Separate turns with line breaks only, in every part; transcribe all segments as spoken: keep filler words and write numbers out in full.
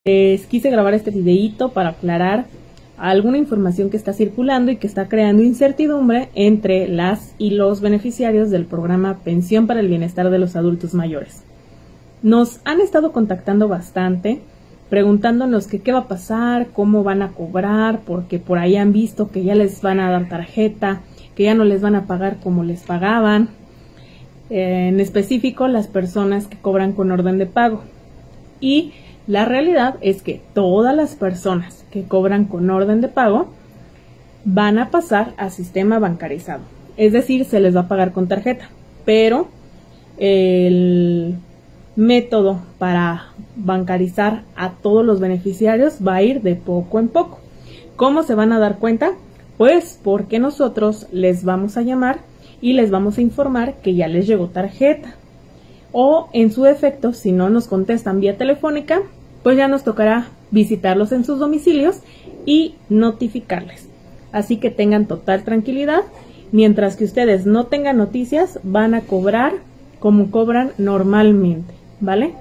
Les quise grabar este videíto para aclarar alguna información que está circulando y que está creando incertidumbre entre las y los beneficiarios del programa Pensión para el Bienestar de los Adultos Mayores. Nos han estado contactando bastante, preguntándonos que qué va a pasar, cómo van a cobrar, porque por ahí han visto que ya les van a dar tarjeta, que ya no les van a pagar como les pagaban, eh, en específico las personas que cobran con orden de pago. Y la realidad es que todas las personas que cobran con orden de pago van a pasar a sistema bancarizado, es decir, se les va a pagar con tarjeta, pero el método para bancarizar a todos los beneficiarios va a ir de poco en poco. ¿Cómo se van a dar cuenta? Pues porque nosotros les vamos a llamar y les vamos a informar que ya les llegó tarjeta. O en su defecto, si no nos contestan vía telefónica, pues ya nos tocará visitarlos en sus domicilios y notificarles. Así que tengan total tranquilidad, mientras que ustedes no tengan noticias, van a cobrar como cobran normalmente, ¿vale?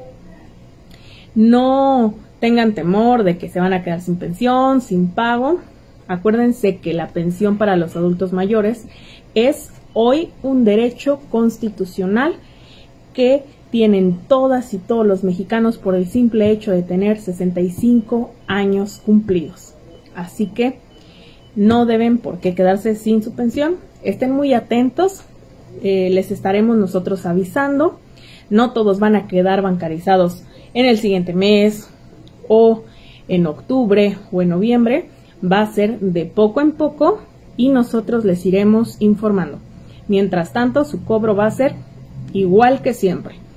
No tengan temor de que se van a quedar sin pensión, sin pago. Acuérdense que la pensión para los adultos mayores es hoy un derecho constitucional que tienen todas y todos los mexicanos por el simple hecho de tener sesenta y cinco años cumplidos. Así que no deben por qué quedarse sin su pensión. Estén muy atentos, eh, les estaremos nosotros avisando. No todos van a quedar bancarizados en el siguiente mes o en octubre o en noviembre. Va a ser de poco en poco y nosotros les iremos informando. Mientras tanto, su cobro va a ser igual que siempre.